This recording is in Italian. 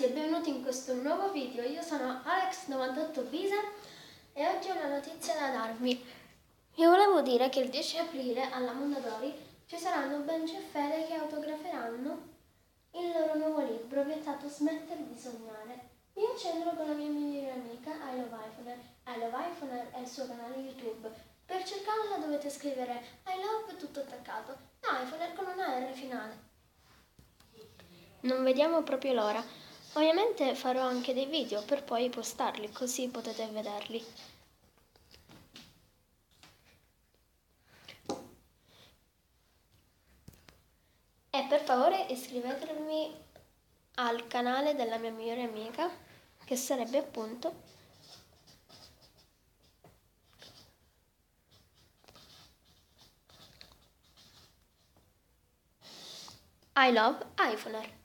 ragazzi e benvenuti in questo nuovo video. Io sono Alex98Bisa e oggi ho una notizia da darvi. Vi volevo dire che il 10 aprile alla Mondadori ci saranno Benji e Fede che autograferanno il loro nuovo libro vietato Smettere di sognare. Mi accendolo con la mia migliore amica I Love iPhoner. I Love iPhoner è il suo canale YouTube. Per cercarla dovete scrivere I Love tutto attaccato, iPhoner con una R finale. Non vediamo proprio l'ora. Ovviamente farò anche dei video per poi postarli, così potete vederli. E per favore iscrivetevi al canale della mia migliore amica, che sarebbe appunto I Love iPhoner.